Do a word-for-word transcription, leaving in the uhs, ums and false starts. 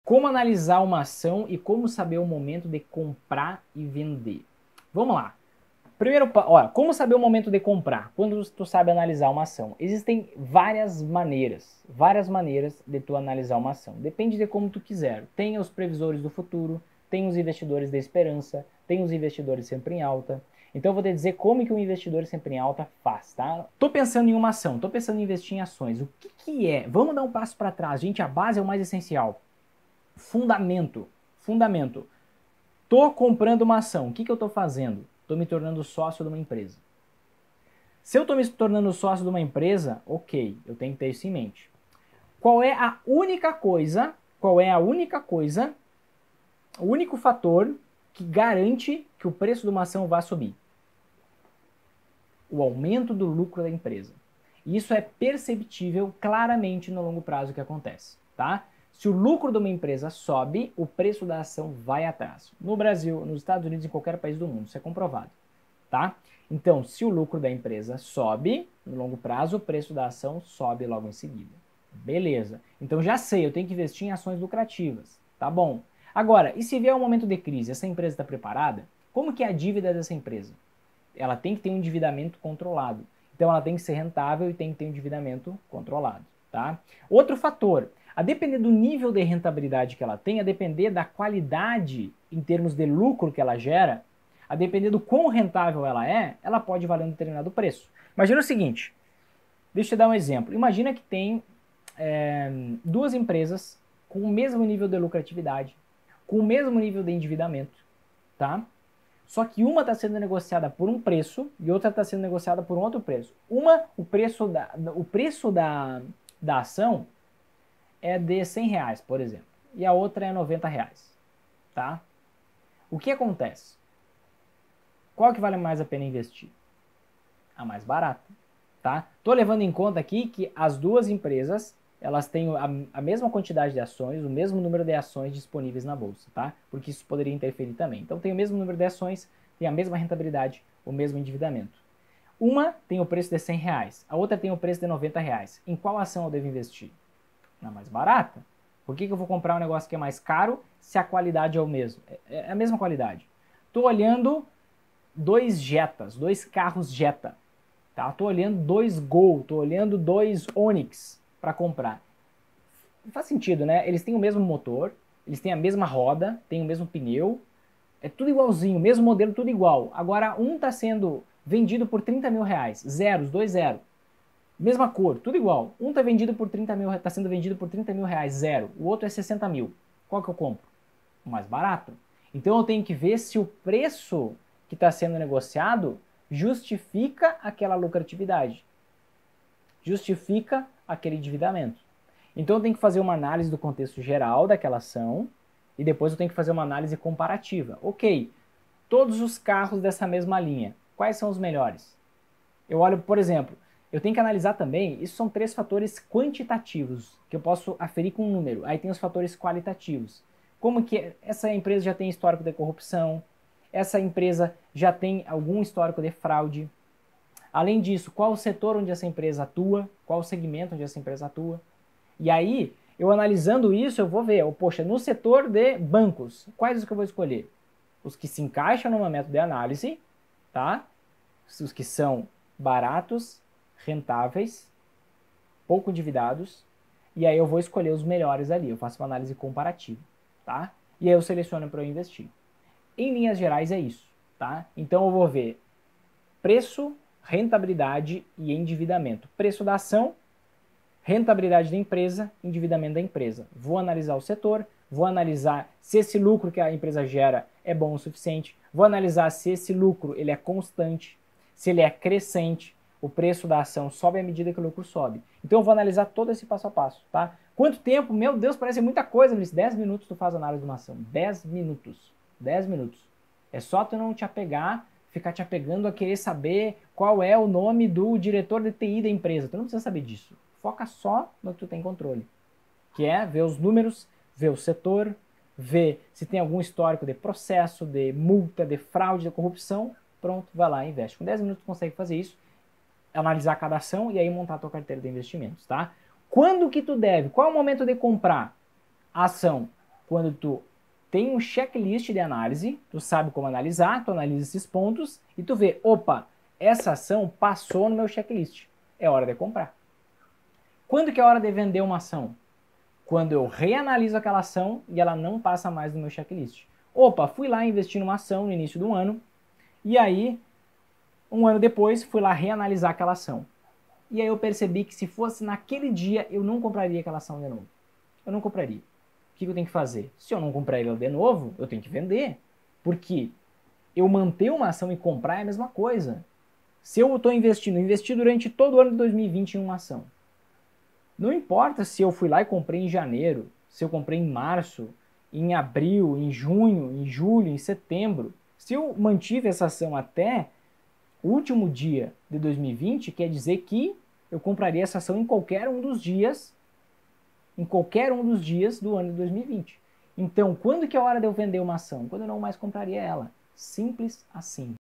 Como analisar uma ação e como saber o momento de comprar e vender. Vamos lá. Primeiro, olha, como saber o momento de comprar? Quando tu sabe analisar uma ação. Existem várias maneiras, várias maneiras de tu analisar uma ação. Depende de como tu quiser. Tem os previsores do futuro, tem os investidores da esperança, tem os investidores sempre em alta. Então eu vou te dizer como que um investidor sempre em alta faz, tá? Tô pensando em uma ação, tô pensando em investir em ações. O que que é? Vamos dar um passo para trás. Gente, a base é o mais essencial. Fundamento, fundamento. Tô comprando uma ação, o que que eu tô fazendo? Tô me tornando sócio de uma empresa. Se eu tô me tornando sócio de uma empresa, ok, eu tenho que ter isso em mente. Qual é a única coisa, qual é a única coisa, o único fator que garante que o preço de uma ação vá subir? O aumento do lucro da empresa. E isso é perceptível claramente no longo prazo que acontece, tá? Se o lucro de uma empresa sobe, o preço da ação vai atrás. No Brasil, nos Estados Unidos, em qualquer país do mundo, isso é comprovado, tá? Então, se o lucro da empresa sobe, no longo prazo, o preço da ação sobe logo em seguida. Beleza. Então já sei, eu tenho que investir em ações lucrativas, tá bom? Agora, e se vier um momento de crise, essa empresa está preparada? Como que é a dívida dessa empresa? Ela tem que ter um endividamento controlado. Então ela tem que ser rentável e tem que ter um endividamento controlado, tá? Outro fator, a depender do nível de rentabilidade que ela tem, a depender da qualidade em termos de lucro que ela gera, a depender do quão rentável ela é, ela pode valer um determinado preço. Imagina o seguinte, deixa eu te dar um exemplo. Imagina que tem é, duas empresas com o mesmo nível de lucratividade, com o mesmo nível de endividamento, tá? Só que uma está sendo negociada por um preço e outra está sendo negociada por um outro preço. Uma, o preço da, o preço da, da ação é de cem reais, por exemplo, e a outra é noventa reais, tá? O que acontece? Qual que vale mais a pena investir? A mais barata, tá? Tô levando em conta aqui que as duas empresas, elas têm a, a mesma quantidade de ações, o mesmo número de ações disponíveis na bolsa, tá? Porque isso poderia interferir também. Então tem o mesmo número de ações, tem a mesma rentabilidade, o mesmo endividamento. Uma tem o preço de cem reais, a outra tem o preço de noventa reais. Em qual ação eu devo investir? Na mais barata. Por que que eu vou comprar um negócio que é mais caro se a qualidade é o mesmo? É, é a mesma qualidade. Estou olhando dois Jetas, dois carros Jetta. Tá? Tô olhando dois Gol, tô olhando dois Onix para comprar. Faz sentido, né? Eles têm o mesmo motor, eles têm a mesma roda, têm o mesmo pneu, é tudo igualzinho, mesmo modelo, tudo igual. Agora, um está sendo vendido por trinta mil reais, zeros, dois zero. Mesma cor, tudo igual. Um está vendido por trinta mil, tá sendo vendido por trinta mil reais, zero. O outro é sessenta mil. Qual que eu compro? O mais barato. Então eu tenho que ver se o preço que está sendo negociado justifica aquela lucratividade, justifica aquele endividamento. Então eu tenho que fazer uma análise do contexto geral daquela ação e depois eu tenho que fazer uma análise comparativa. Ok, todos os carros dessa mesma linha, quais são os melhores? Eu olho, por exemplo, eu tenho que analisar também, isso são três fatores quantitativos, que eu posso aferir com um número. Aí tem os fatores qualitativos. Como que essa empresa já tem histórico de corrupção, essa empresa já tem algum histórico de fraude. Além disso, qual o setor onde essa empresa atua, qual o segmento onde essa empresa atua. E aí, eu analisando isso, eu vou ver, oh, poxa, no setor de bancos, quais os que eu vou escolher? Os que se encaixam numa método de análise, tá? Os que são baratos, rentáveis, pouco endividados, e aí eu vou escolher os melhores ali, eu faço uma análise comparativa, tá? E aí eu seleciono para eu investir. Em linhas gerais é isso, tá? Então eu vou ver preço, rentabilidade e endividamento. Preço da ação, rentabilidade da empresa, endividamento da empresa. Vou analisar o setor, vou analisar se esse lucro que a empresa gera é bom o suficiente, vou analisar se esse lucro ele é constante, se ele é crescente, o preço da ação sobe à medida que o lucro sobe. Então eu vou analisar todo esse passo a passo, tá? Quanto tempo? Meu Deus, parece muita coisa, Luiz. dez minutos tu faz análise de uma ação. dez minutos. dez minutos. É só tu não te apegar, ficar te apegando a querer saber qual é o nome do diretor de T I da empresa. Tu não precisa saber disso. Foca só no que tu tem controle. Que é ver os números, ver o setor, ver se tem algum histórico de processo, de multa, de fraude, de corrupção. Pronto, vai lá e investe. Com dez minutos tu consegue fazer isso, analisar cada ação e aí montar a tua carteira de investimentos, tá? Quando que tu deve? Qual é o momento de comprar a ação? Quando tu tem um checklist de análise, tu sabe como analisar, tu analisa esses pontos e tu vê, opa, essa ação passou no meu checklist, é hora de comprar. Quando que é hora de vender uma ação? Quando eu reanaliso aquela ação e ela não passa mais no meu checklist. Opa, fui lá investir numa ação no início do ano, e aí, um ano depois, fui lá reanalisar aquela ação. E aí eu percebi que se fosse naquele dia, eu não compraria aquela ação de novo. Eu não compraria. O que eu tenho que fazer? Se eu não comprar ela de novo, eu tenho que vender. Porque eu manter uma ação e comprar é a mesma coisa. Se eu estou investindo, investi durante todo o ano de dois mil e vinte em uma ação. Não importa se eu fui lá e comprei em janeiro, se eu comprei em março, em abril, em junho, em julho, em setembro. Se eu mantive essa ação até o último dia de dois mil e vinte, quer dizer que eu compraria essa ação em qualquer um dos dias, em qualquer um dos dias do ano de dois mil e vinte. Então, quando que é a hora de eu vender uma ação? Quando eu não mais compraria ela. Simples assim.